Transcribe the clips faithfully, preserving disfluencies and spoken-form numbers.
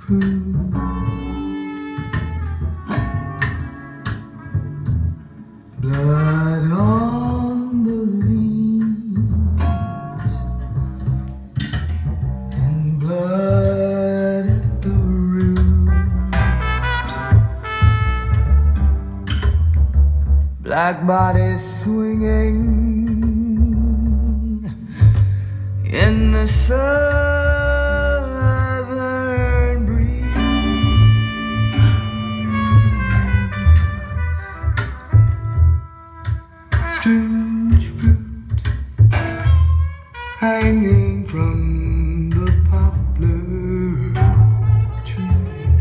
fruit, blood on the leaves, and blood at the root. Black bodies swinging in the southern breeze. Strange fruit hanging from the poplar tree.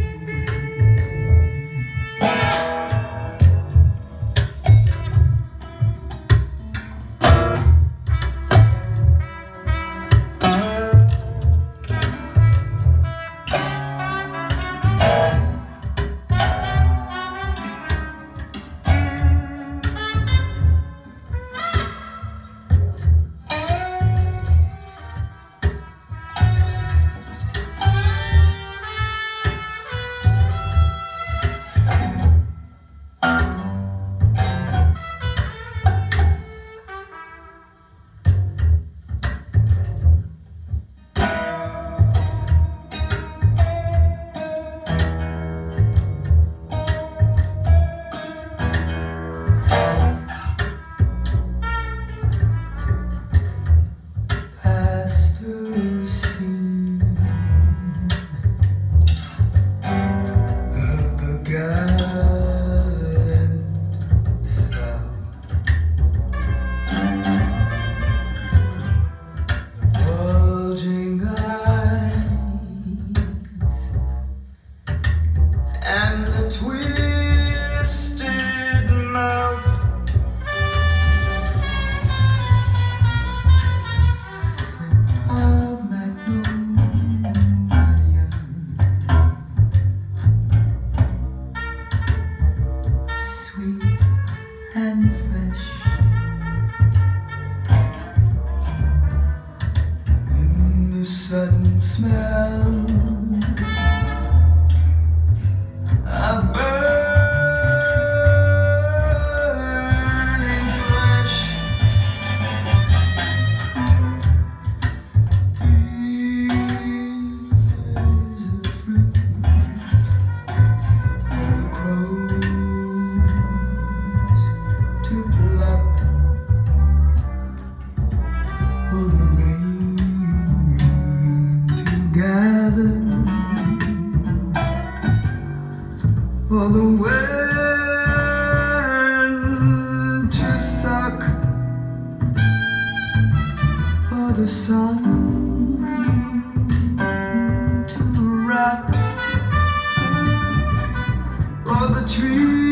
And the twisted mouth, scent of magnolia, sweet and fresh, and in the sudden smell of burning flesh, here's the fruit for the crows to pluck, for the rain to gather, for the wind to suck, for the sun to rot, for the trees